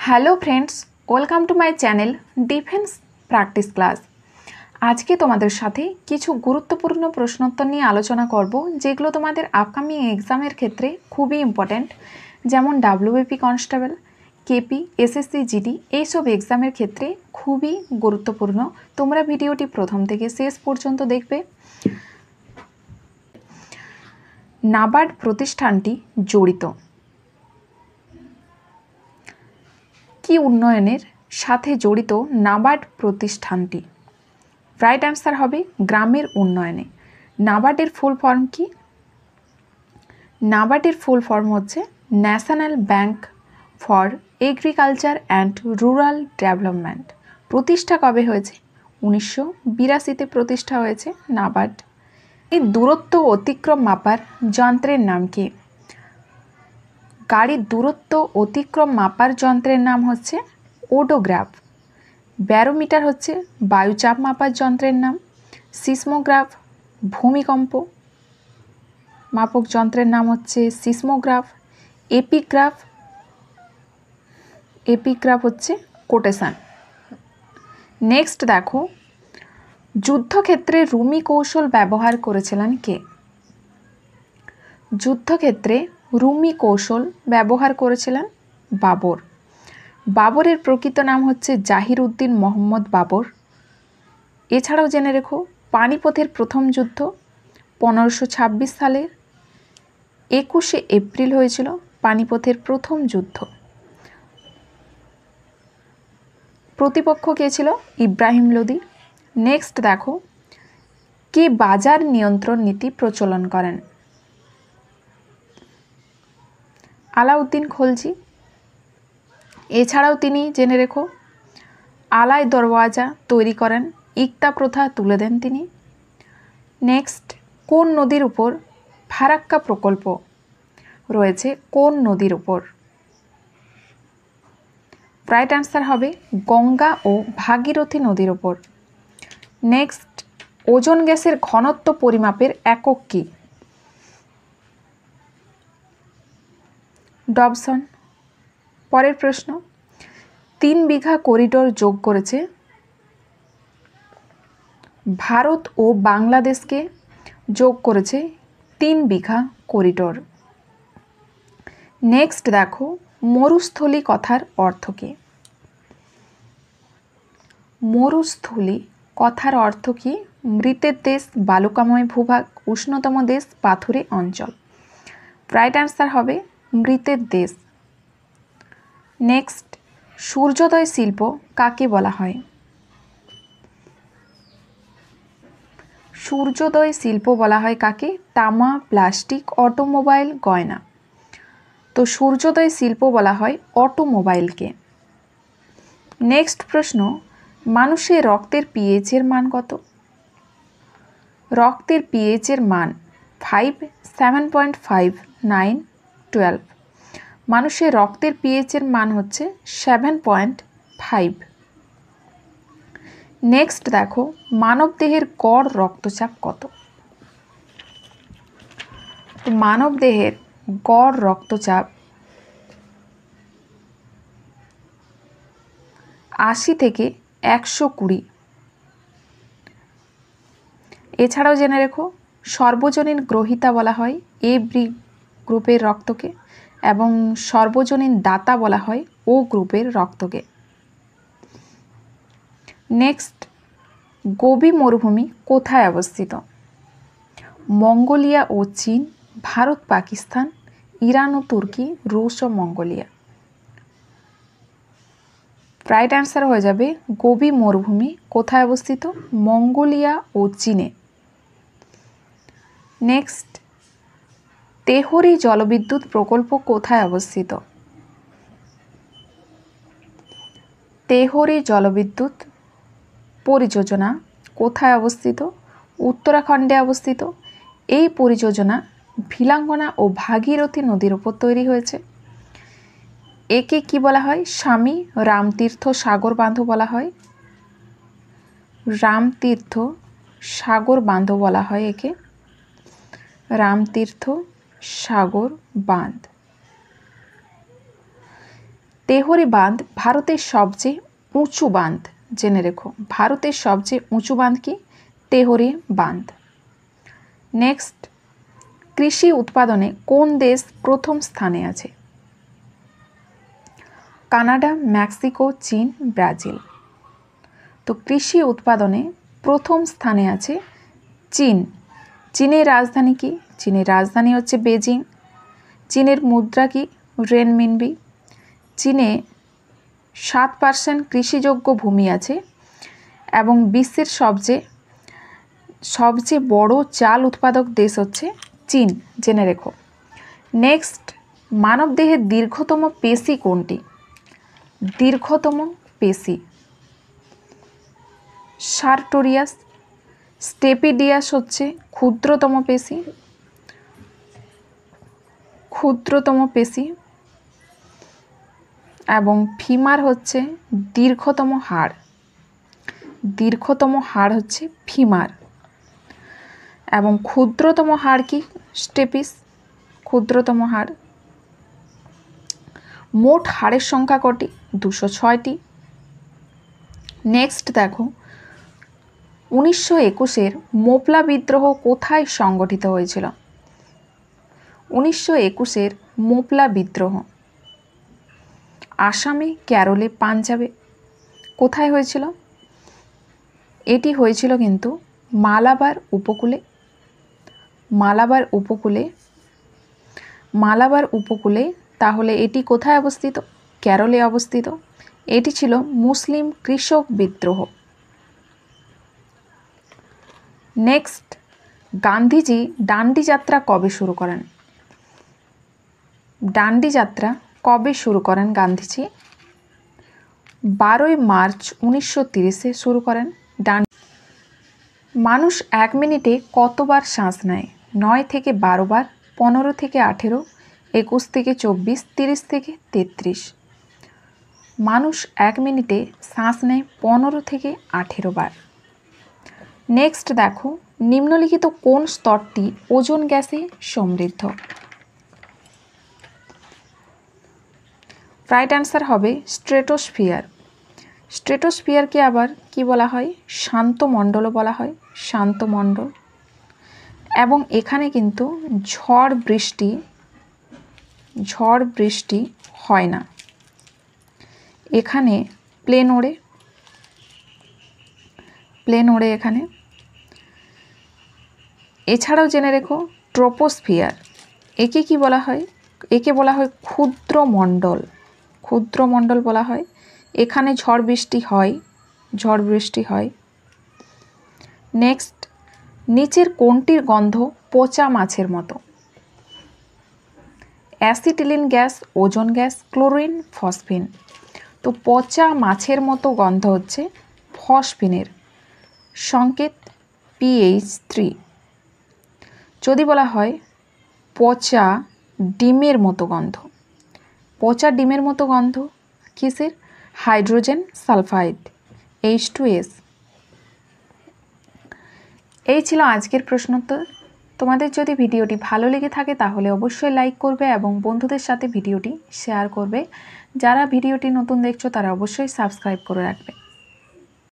Hello friends, welcome to my channel defence practice class. আজকে তোমাদের সাথে কিছু গুরুত্বপূর্ণ প্রশ্নোত্তর নিয়ে আলোচনা করব, যেগুলো তোমাদের আপকামিং এক্সামের ক্ষেত্রে খুবই ইম্পর্ট্যান্ট। যেমন WBP constable, KP, SSC, GD এইসব এক্সামের ক্ষেত্রে খুবই গুরুত্বপূর্ণ। তোমরা ভিডিওটি প্রথম থেকে শেষ পর্যন্ত দেখবে। নাবার্ড প্রতিষ্ঠানটি জড়িত কি উন্নয়নের সাথে জড়িত নাবার্ড প্রতিষ্ঠানটি? রাইট অ্যান্সার হবে গ্রামের উন্নয়নে। নাবার্ডের ফুল ফর্ম কি? নাবার্ডের ফুল ফর্ম হচ্ছে national bank for agriculture and rural development. প্রতিষ্ঠা কবে হয়েছে? 1982-তে প্রতিষ্ঠা হয়েছে নাবার্ড। এই দূরত্ব অতিক্রম মাপার যন্ত্রের নাম কি? গাড়ির দূরত্ব অতিক্রম মাপার যন্ত্রের নাম হচ্ছে ওডোগ্রাফ। ব্যারোমিটার হচ্ছে বায়ুচাপ মাপার যন্ত্রের নাম। সিসমোগ্রাফ ভূমিকম্প মাপক যন্ত্রের নাম হচ্ছে সিসমোগ্রাফ। এপিগ্রাফ হচ্ছে কোটেশন। নেক্সট দেখো, যুদ্ধক্ষেত্রে রুমি কৌশল ব্যবহার করেছিলেন কে? যুদ্ধক্ষেত্রে রুমি কৌশল ব্যবহার করেছিলেন বাবর। বাবরের প্রকৃত নাম হচ্ছে জাহির-উদ্দিন মোহাম্মদ বাবর। এছাড়াও জেনে রেখো, পানিপথের প্রথম যুদ্ধ 1526 সালের 21শে এপ্রিল হয়েছিল পানিপথের প্রথম যুদ্ধ। প্রতিপক্ষ কে ছিল? ইব্রাহিম লোদি। নেক্সট দেখো, কে বাজার নিয়ন্ত্রণ নীতি প্রচলন করেন? আলাউদ্দিন খলজি। এছাড়াও তিনি জেনে রেখো, আলাই দরওয়াজা তৈরি করেন, ইকতা প্রথা তুলে দেন তিনি। নেক্সট, কোন নদীর উপর ফারাক্কা প্রকল্প রয়েছে? কোন নদীর উপর? রাইট অ্যান্সার হবে গঙ্গা ও ভাগীরথী নদীর উপর। নেক্সট, ওজোন গ্যাসের ঘনত্ব পরিমাপের একক কি? ডবসন। পরের প্রশ্ন, 3 বিঘা করিডোর যোগ করেছে ভারত ও বাংলাদেশকে যোগ করেছে 3 বিঘা করিডোর। নেক্সট দেখো, মরুস্থলী কথার অর্থ কি? মরুস্থলী কথার অর্থ কি? মৃতের দেশ, বালুকাময় ভূভাগ, উষ্ণতম দেশ, পাথুরে অঞ্চল। রাইট অ্যান্সার হবে মৃতের দেশ। নেক্সট, সূর্যোদয় শিল্প কাকে বলা হয়? সূর্যোদয় শিল্প বলা হয় কাকে? তামা, প্লাস্টিক, অটোমোবাইল, গয়না। তো সূর্যোদয় শিল্প বলা হয় অটোমোবাইলকে। নেক্সট প্রশ্ন, মানুষের রক্তের পিএইচ এর মান কত? রক্তের পিএইচ এর মান 5, 7.5, 9, 12। মানুষের রক্তের পিএইচ এর মান হচ্ছে 7.5। নেক্সট দেখো, মানবদেহের গড় রক্তচাপ কত? মানবদেহের গড় রক্তচাপ 80 থেকে 120। এছাড়াও জেনে রেখো, সর্বজনীন গ্রহিতা বলা হয় এ বি গ্রুপের রক্তকে, এবং সর্বজনীন দাতা বলা হয় ও গ্রুপের রক্তকে। নেক্সট, গোবি মরুভূমি কোথায় অবস্থিত? মঙ্গোলিয়া ও চীন, ভারত, পাকিস্তান, ইরান ও তুর্কি, রুশ ও মঙ্গোলিয়া। রাইট অ্যান্সার হয়ে যাবে গোবি মরুভূমি কোথায় অবস্থিত? মঙ্গোলিয়া ও চীনে। নেক্সট, তেহরি জলবিদ্যুৎ প্রকল্প কোথায় অবস্থিত? তেহরি জলবিদ্যুৎ পরিযোজনা কোথায় অবস্থিত? উত্তরাখণ্ডে অবস্থিত। এই পরিযোজনা ভিলাঙ্গনা ও ভাগীরথী নদীর উপর তৈরি হয়েছে। একে কি বলা হয়? স্বামী রামতীর্থ সাগর বাঁধ বলা হয়। রামতীর্থ সাগর বাঁধ বলা হয় একে, রামতীর্থ সাগর বাঁধ। তেহরি বাঁধ ভারতের সবচেয়ে উঁচু বাঁধ, জেনে রেখো ভারতের সবচেয়ে উঁচু বাঁধ কি? তেহরি বাঁধ। নেক্সট, কৃষি উৎপাদনে কোন দেশ প্রথম স্থানে আছে? কানাডা, মেক্সিকো, চীন, ব্রাজিল। তো কৃষি উৎপাদনে প্রথম স্থানে আছে চীন। চীনের রাজধানী কি? চীনের রাজধানী হচ্ছে বেজিং। চীনের মুদ্রা কি? রেনমিনবি। চীনে 7% কৃষিযোগ্য ভূমি আছে এবং বিশ্বের সবচেয়ে বড় চাল উৎপাদক দেশ হচ্ছে চীন, জেনে রেখো। নেক্সট, মানবদেহের দীর্ঘতম পেশি কোনটি? দীর্ঘতম পেশি সার্টোরিয়াস। স্টেপিডিয়াস হচ্ছে ক্ষুদ্রতম পেশি এবং ফিমার হচ্ছে দীর্ঘতম হাড়। দীর্ঘতম হাড় হচ্ছে ফিমার এবং ক্ষুদ্রতম হাড় কি? স্টেপিস, ক্ষুদ্রতম হাড়। মোট হাড়ের সংখ্যা কটি? 206টি। নেক্সট দেখো, 1921-এর মোপলা বিদ্রোহ কোথায় সংগঠিত হয়েছিল? 1921-এর মোপলা বিদ্রোহ আসামে, কেরলে, পাঞ্জাবে। কোথায় হয়েছিল? এটি হয়েছিল কিন্তু মালাবার উপকূলে। তাহলে এটি কোথায় অবস্থিত? কেরলে অবস্থিত। এটি ছিল মুসলিম কৃষক বিদ্রোহ। নেক্সট, গান্ধীজি ডান্ডি যাত্রা কবে শুরু করেন? ডান্ডি যাত্রা কবে শুরু করেন গান্ধীজি? 12ই মার্চ 1930-এ শুরু করেন। মানুষ 1 মিনিটে কতবার শ্বাস নেয়? 9 থেকে 12 বার, 15 থেকে 18, 21 থেকে 24, 30 থেকে 33। মানুষ 1 মিনিটে শ্বাস নেয় 15 থেকে 18 বার। নেক্সট দেখো, নিম্নলিখিত কোন স্তরটি ওজোন গ্যাসে সমৃদ্ধ? রাইট অ্যান্সার হবে স্ট্রেটোস্ফিয়ার। স্ট্রেটোস্ফিয়ারকে আবার কি বলা হয়? শান্ত মণ্ডলও বলা হয়, শান্ত মণ্ডল। এবং এখানে কিন্তু ঝড় বৃষ্টি হয় না। এখানে প্লেন ওড়ে এখানে। এছাড়াও জেনে রেখো ট্রপোস্ফিয়ার, একে কি বলা হয়? একে বলা হয় ক্ষুদ্র মণ্ডল বলা হয়। এখানে ঝড় বৃষ্টি হয়। নেক্সট, নিচের কোনটির গন্ধ পচা মাছের মতো? Acetylene gas, ozone gas, chlorine, phosphine. তো পচা মাছের মতো গন্ধ হচ্ছে ফসফিনের, সংকেত PH3। যদি বলা হয় পচা ডিমের মতো গন্ধ, কিসের? Hydrogen sulphide, H2S। এই ছিল আজকের প্রশ্নোত্তর। তোমাদের যদি ভিডিওটি ভালো লেগে থাকে তাহলে অবশ্যই লাইক করবে এবং বন্ধুদের সাথে ভিডিওটি শেয়ার করবে। যারা ভিডিওটি নতুন দেখছো তারা অবশ্যই সাবস্ক্রাইব করে রাখবে।